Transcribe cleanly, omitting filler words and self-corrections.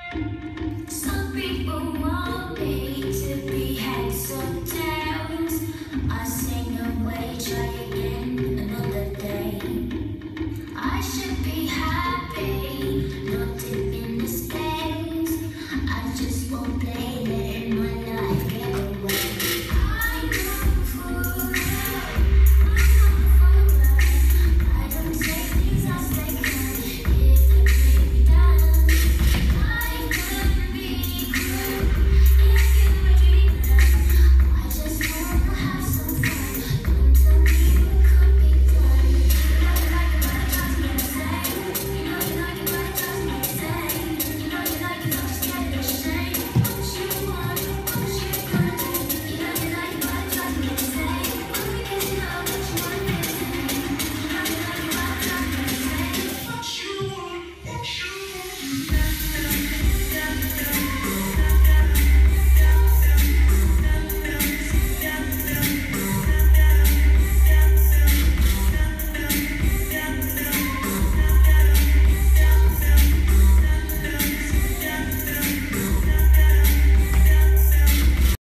Some people want me to be heads or tails. I sing away, try again.